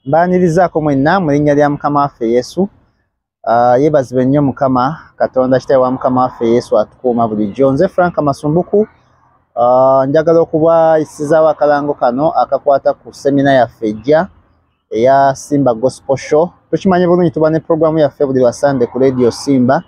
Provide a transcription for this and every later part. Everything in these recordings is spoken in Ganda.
Mbanirizaako mwenna mu linnya lya Mukama waffe Yesu. Yeebazibwe nnyo Mukama Katonda Kitaawe wa Mukama waffe Yesu atukuuma bulijjo. Nze Frank Masumbuku njagala okubayisizaawo akalango kano akakwata ku semina yaffe ejja eya Simba Gospel Show. Tukimanye bulungi tuba ne programu yaffe buli lwa Sunday ku Radio Simba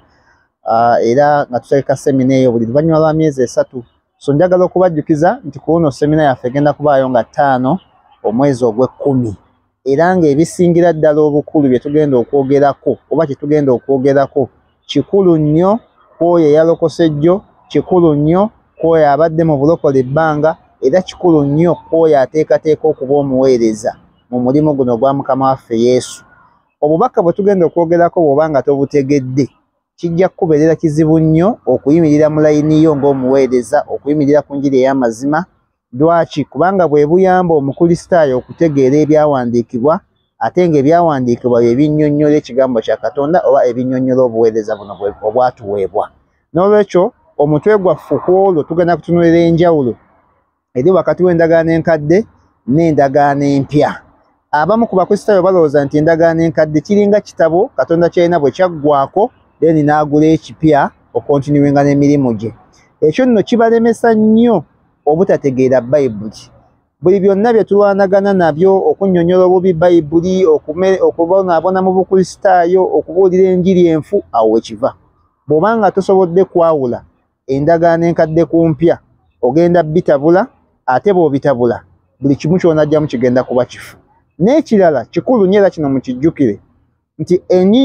era nga tutegeka semina eyo buli luvannyuma lwa myezi 3. So njagala okubajjukiza nti ku luno semina yaffe egenda kubaayo nga 5 omwezi ogw'Ekkumi. Era ng'ebisingira ddala obukulu bye tugenda okwogerako oba kye tugenda okwogerako kikulu nnyo kwoyo eyalokose jjo, kikulu nnyo kwoyo abadde mu bulokole ebbanga, era kikulu nnyo kwoyo ateekateeka okuba omuweereza mu mulimu guno gwa Mukama waffe Yesu. Obubaka bwe tugenda okwogerako bw'oba nga tobutegedde kijja kukubeerera kizibu nnyo okuyimirira mu layini yo ng'omuweereza, okuyimirira ku njiri ey'amazima. Lwaki? Kubanga bwe buyamba omukristaayo okutegeera ebyawandiikibwa, ate ng'ebyawandiikibwa bye binnyonnyola ekigambo kya Katonda oba ebinnyonnyola obuweereza buno obwatuweebwa. N'olwekyo omutwe gwaffe ku olwo tugenda kutunuulira enjawulo eri wakati w'endagaano enkadde n'endagaano empya. Abamu ku bakristaayo balowooza nti endagaano enkadde kiringa kitabo Katonda kyalina bwe kyaggwako then n'agula ekipya okontinuwenga n'emirimu gye. Ekyo nno kibalemesa nnyo obutategeera Bayibuli. Buli byonna bye tulwanagana nabyo, okunnyonnyola obubi Bayibuli, okubonaabona mu bukristaayo, okubuulira enjiri enfu, awo wekiva. Bw'obanga tosobodde kwawula endagaano enkadde ku mpya, ogenda bitabula, ate bw'obitabula buli kimu ky'onajjamu kigenda kuba kifu. N'ekirala kikulu nnyo era kino mukijjukire nti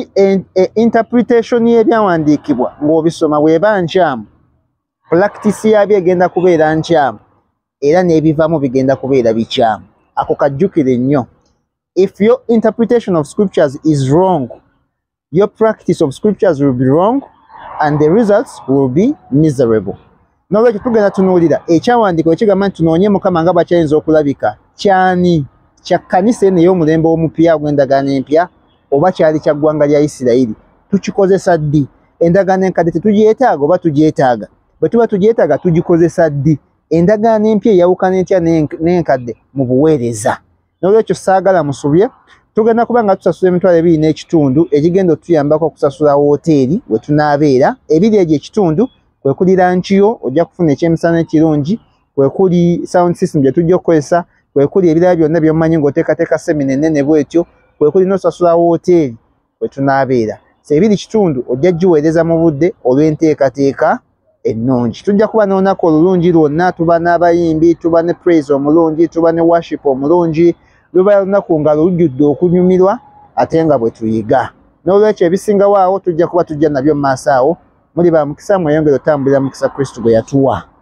interpretation y'ebyawandiikibwa ng'obisoma bw'eba nkyamu, practice yabyo egenda kubeera nkyamu era n'ebivamu bigenda kubeera bikyamu. Ako kajjukire nnyo. If your interpretation of scriptures is wrong, your practice of scriptures will be wrong and the results will be miserable. N'olwekyo tugenda tunuulira ekyawandiikibwa ekigamba nti tunoonye Mukama nga bakyayinza okulabika kyani, kya kkanisa eno ey'omulembe omupya ogw'endagaano empya oba kyali kya ggwanga lya Isirayiri? Tukikozesa ddi? Endagaano enkadde tetugyetaaga oba tugyetaaga? Bwe tuba tugyetaaga tugikozesa ddi? Endagaano empya eyawukana etya n'enkadde mu buweereza? N'olwekyo saagala musobye, tugenda kuba nga tusasula $2.5 egigenda otuyambako okusasula wooteeri we tunaabeera. Ebiri egyo ekitundu kwe kuli lanchiyo, ojja kufuna ekyemisana ekirungi, kwe kuli sound system gye tujja okukozesa, kwe kuli ebirala byonna by'omanyi ng'oteekateeka semina ennene bw'etyo, kwe kuli n'osasula wooteeri we tunaabeera. So ebiri kitundu ojja giweereza mu budde olw'enteekateeka ennungi. Tujja kuba n'olunaku olulungi lwonna, tuba n'abayimbi, tuba ne praise omulungi, tuba ne worship omulungi, luba lunaku nga lujjudde okunyumirwa ate nga bwe tuyiga. N'olwekyo ebisingawo awo tujja kuba tujja nabyo mu maaso awo. Muli ba mukisa, mweyongere otambulira mukisa Kristo gwe yatuwa.